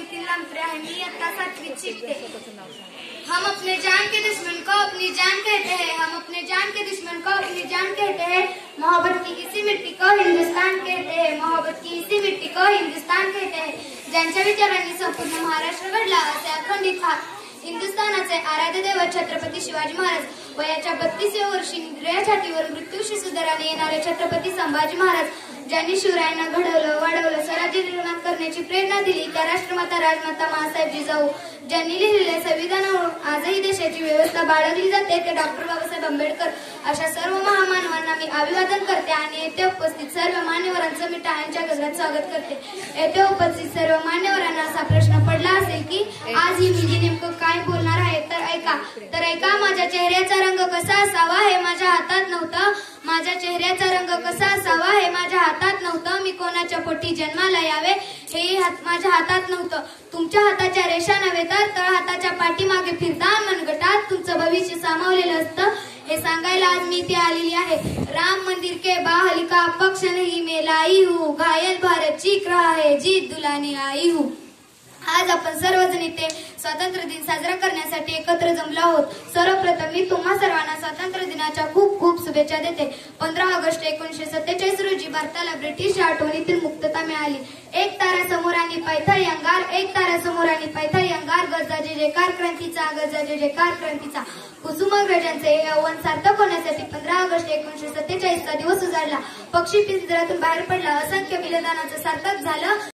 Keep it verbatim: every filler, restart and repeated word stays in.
नितिन लांबरे आहे। मी इयत्ता सातवीत शिकते। हम अपने जान के दुश्मन को अपनी जान कहते हैं, हम अपने जान के दुश्मन को अपनी जान कहते हैं। मोहब्बत की इसी मिट्टी को हिंदुस्तान कहते हैं, मोहब्बत की इसी मिट्टी को हिंदुस्तान कहते हैं। ज्यांच्या विचारांनी संपूर्ण महाराष्ट्र घडला असे अखंडित हिंदुस्थानाचे आराध्य दैवत छत्रपती शिवाजी महाराज, वयाच्या बत्तीसव्या वर्षी निद्रेच्या छातीवर मृत्यूशी सुधाराने येणारे छत्रपती संभाजी महाराज, ज्यांनी शिवरायांना घडवलं वाढवलं स्वराज्य निर्माण करण्याची प्रेरणा दिली, त्या राष्ट्रमाता राजमाता माँसाहेब जिजाऊ ज्यांनी लिहिलेल्या संविधानावरून आजही देशाची व्यवस्था बाळगली जाते, ते डॉक्टर बाबासाहेब आंबेडकर अशा सर्व महामानवांना मी अभिवादन करते आणि येथे उपस्थित सर्व मान्यवरांचं मी टाळ्यांच्या गजरात स्वागत करते। येथे उपस्थित सर्व मान्यवरांना असा प्रश्न पडला असेल की आज ही मी नेमकं काय बोलणार आहे, तर ऐका तर ऐका माझ्या चेहऱ्याचा रंग कसा असावा हे माझ्या हातात नव्हतं, माझ्या चेहऱ्याचा रंग कसा असावा हे माझ्या हातात नव्हतं, मी कोणाच्या पोटी जन्माला यावे हे माझ्या हातात नव्हतं। तुमच्या हाताच्या रेषा नव्हे तर तळ हाताच्या पाठीमागे फिरता मनगटात तुमचं भविष्य सामावलेलं असतं हे सांगायला आज मी इथे आलेली आहे। राम मंदिर के बाहर का पक्ष नहीं मैं लाई हूँ, घायल भारत चीख रहा है जीत दुलाने आई हूँ। आज आपण सर्वजण इथे स्वातंत्र्य दिन साजरा करण्यासाठी एकत्र जमलो आहोत। सर्वप्रथम मी तुम्हा सर्वांना स्वातंत्र्य दिनाच्या खूप खूप शुभेच्छा देते। पंधरा ऑगस्ट एकोणीसशे सत्तेचाळीस रोजी भारताला ब्रिटिश आठवणीतील मुक्तता मिळाली। एक तारा समोर आणि पैठणी अंगार, एक तारा समोर आणि पैठणी अंगार, गरजा जे जयकार क्रांतीचा, गरजा जे जयकार क्रांतीचा। कुसुमाग्रजांचे यौवन सार्थक होण्यासाठी पंधरा ऑगस्ट एकोणीसशे सत्तेचाळीस चा दिवस उजाडला। पक्षी पिंजऱ्यातून बाहेर पडला, असंख्य बलिदानाचं सार्थक झालं।